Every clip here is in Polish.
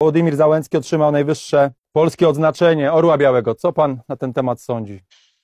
Wołodymyr Załęcki otrzymał najwyższe polskie odznaczenie Orła Białego. Co pan na ten temat sądzi?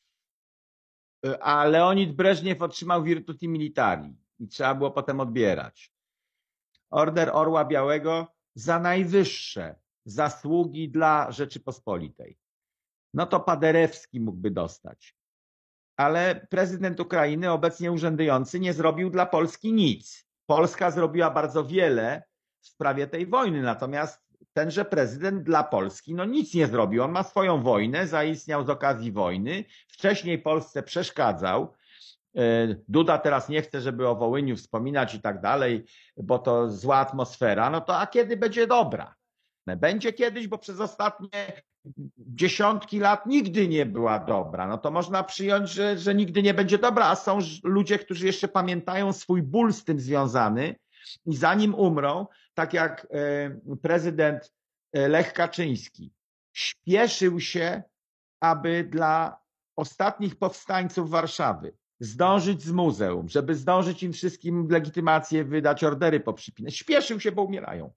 A Leonid Breżniew otrzymał Virtuti Militari i trzeba było potem odbierać. Order Orła Białego za najwyższe zasługi dla Rzeczypospolitej. No to Paderewski mógłby dostać. Ale prezydent Ukrainy, obecnie urzędujący, nie zrobił dla Polski nic. Polska zrobiła bardzo wiele w sprawie tej wojny, natomiast tenże prezydent dla Polski nic nie zrobił. On ma swoją wojnę, zaistniał z okazji wojny, wcześniej Polsce przeszkadzał. Duda teraz nie chce, żeby o Wołyniu wspominać i tak dalej, bo to zła atmosfera. No to a kiedy będzie dobra? Będzie kiedyś, bo przez ostatnie dziesiątki lat nigdy nie była dobra. No to można przyjąć, że nigdy nie będzie dobra, a są ludzie, którzy jeszcze pamiętają swój ból z tym związany i zanim umrą, tak jak prezydent Lech Kaczyński, śpieszył się, aby dla ostatnich powstańców Warszawy zdążyć z muzeum, żeby zdążyć im wszystkim legitymację wydać, ordery poprzypinać. Śpieszył się, bo umierają.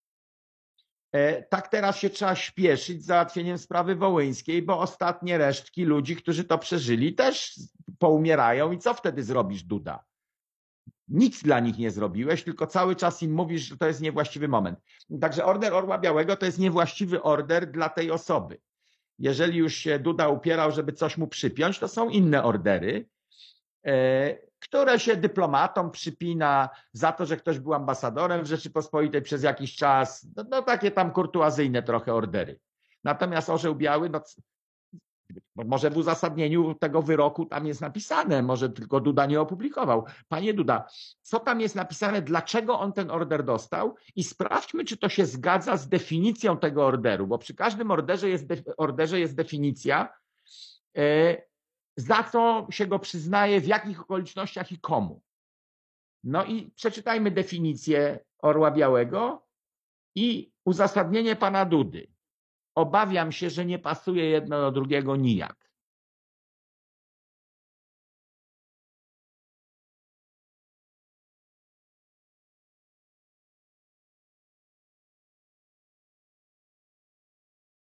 Tak teraz się trzeba śpieszyć z załatwieniem sprawy wołyńskiej, bo ostatnie resztki ludzi, którzy to przeżyli, też poumierają i co wtedy zrobisz, Duda? Nic dla nich nie zrobiłeś, tylko cały czas im mówisz, że to jest niewłaściwy moment. Także order Orła Białego to jest niewłaściwy order dla tej osoby. Jeżeli już się Duda upierał, żeby coś mu przypiąć, to są inne ordery, które się dyplomatom przypina za to, że ktoś był ambasadorem w Rzeczypospolitej przez jakiś czas. No takie tam kurtuazyjne trochę ordery. Natomiast Orzeł Biały, może w uzasadnieniu tego wyroku tam jest napisane, może tylko Duda nie opublikował. Panie Duda, co tam jest napisane, dlaczego on ten order dostał i sprawdźmy, czy to się zgadza z definicją tego orderu, bo przy każdym orderze jest definicja, za co się go przyznaje, w jakich okolicznościach i komu. No i przeczytajmy definicję Orła Białego i uzasadnienie pana Dudy. Obawiam się, że nie pasuje jedno do drugiego nijak.